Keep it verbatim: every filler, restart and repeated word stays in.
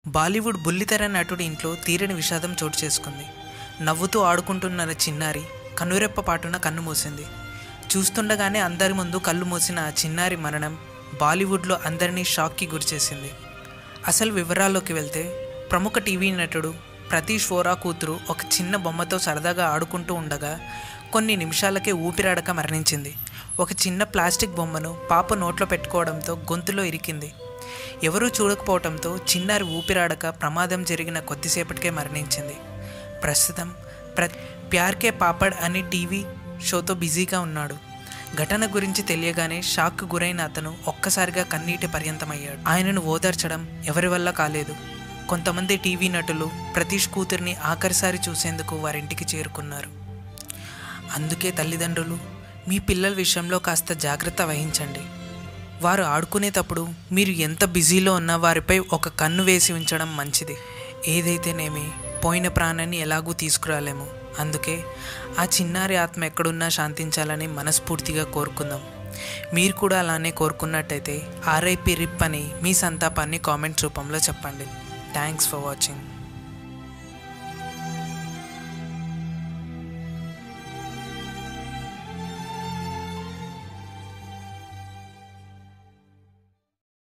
బాలీవుడ్ బుల్లితెర నటుడి ఇంట్లో తీరని విషాదం చోటు చేసుకుంది. నవ్వుతూ ఆడుకుంటున్న చిన్నారి కనురెప్ప పాటున కన్ను మూసింది. చూస్తుండగానే అందరి ముందు కళ్ళు మూసిన ఆ చిన్నారి మరణం బాలీవుడ్లో అందరినీ షాక్కి గురిచేసింది. అసలు వివరాల్లోకి వెళ్తే, ప్రముఖ టీవీ నటుడు ప్రతీష్ వోరా కూతురు ఒక చిన్న బొమ్మతో సరదాగా ఆడుకుంటూ ఉండగా కొన్ని నిమిషాలకే ఊపిరాడక మరణించింది. ఒక చిన్న ప్లాస్టిక్ బొమ్మను పాప నోట్లో పెట్టుకోవడంతో గొంతులో ఇరికింది. ఎవరూ చూడకపోవడంతో చిన్నారి ఊపిరాడక ప్రమాదం జరిగిన కొద్దిసేపటికే మరణించింది. ప్రస్తుతం ప్ర ప్యార్కే పాపడ్ అని టీవీ షోతో బిజీగా ఉన్నాడు. ఘటన గురించి తెలియగానే షాక్కు గురైన అతను ఒక్కసారిగా కన్నీటి పర్యంతమయ్యాడు. ఆయనను ఓదార్చడం ఎవరి వల్ల కాలేదు. కొంతమంది టీవీ నటులు ప్రతీష్ కూతురిని ఆఖరిసారి చూసేందుకు వారింటికి చేరుకున్నారు. అందుకే తల్లిదండ్రులు మీ పిల్లల విషయంలో కాస్త జాగ్రత్త వహించండి. వారు ఆడుకునేటప్పుడు మీరు ఎంత బిజీలో ఉన్నా వారిపై ఒక కన్ను వేసి ఉంచడం మంచిది. ఏదైతేనేమి పోయిన ప్రాణాన్ని ఎలాగూ తీసుకురాలేము. అందుకే ఆ చిన్నారి ఆత్మ ఎక్కడున్నా శాంతించాలని మనస్ఫూర్తిగా కోరుకుందాం. మీరు కూడా అలానే కోరుకున్నట్టయితే ఆర్ఐపి రిప్ అని మీ సంతాపాన్ని కామెంట్స్ రూపంలో చెప్పండి. Thanks for watching.